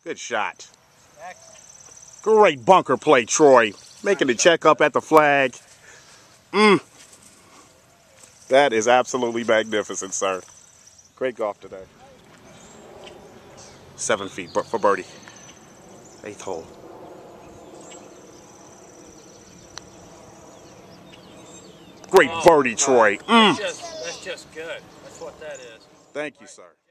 Good shot. Excellent. Great bunker play, Troy. Making the check up at the flag. That is absolutely magnificent, sir. Great golf today. 7 feet for birdie. 8th hole. Great birdie, Troy. That's just good. That's what that is. Thank you, sir.